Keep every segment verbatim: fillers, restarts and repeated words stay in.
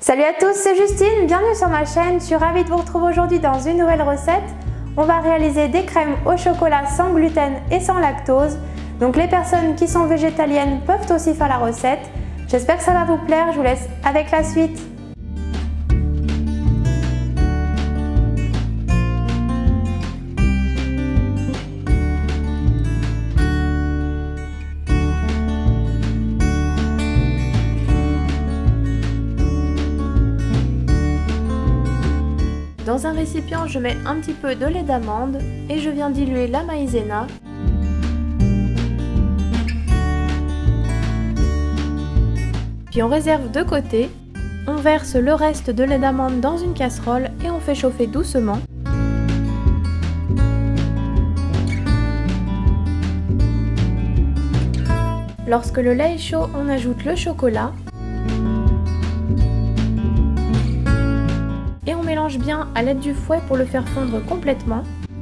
Salut à tous, c'est Justine, bienvenue sur ma chaîne, je suis ravie de vous retrouver aujourd'hui dans une nouvelle recette. On va réaliser des crèmes au chocolat sans gluten et sans lactose. Donc les personnes qui sont végétaliennes peuvent aussi faire la recette. J'espère que ça va vous plaire, je vous laisse avec la suite. Dans un récipient, je mets un petit peu de lait d'amande et je viens diluer la maïzena. Puis on réserve de côté. On verse le reste de lait d'amande dans une casserole et on fait chauffer doucement. Lorsque le lait est chaud, on ajoute le chocolat. Et on mélange bien à l'aide du fouet pour le faire fondre complètement.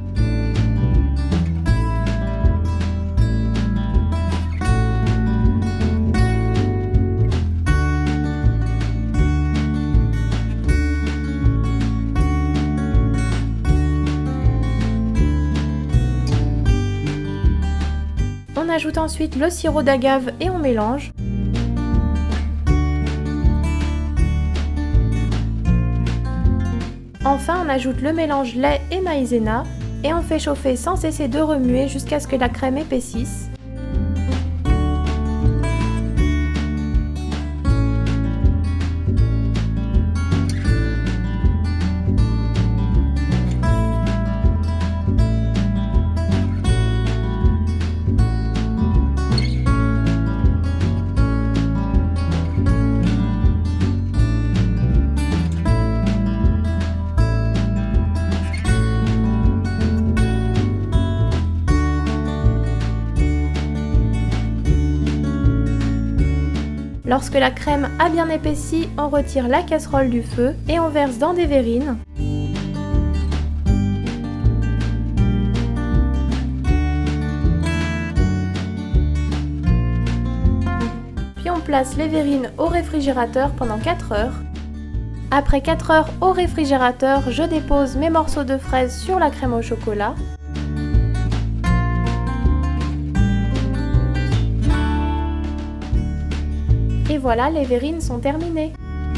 On ajoute ensuite le sirop d'agave et on mélange. Enfin, on ajoute le mélange lait et maïzena et on fait chauffer sans cesser de remuer jusqu'à ce que la crème épaississe. Lorsque la crème a bien épaissi, on retire la casserole du feu et on verse dans des verrines. Puis on place les verrines au réfrigérateur pendant quatre heures. Après quatre heures au réfrigérateur, je dépose mes morceaux de fraises sur la crème au chocolat. Et voilà, les verrines sont terminées.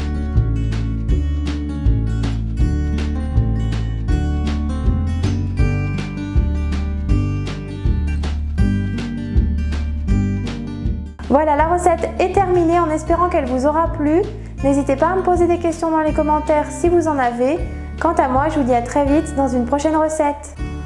Voilà, la recette est terminée en espérant qu'elle vous aura plu. N'hésitez pas à me poser des questions dans les commentaires si vous en avez. Quant à moi, je vous dis à très vite dans une prochaine recette.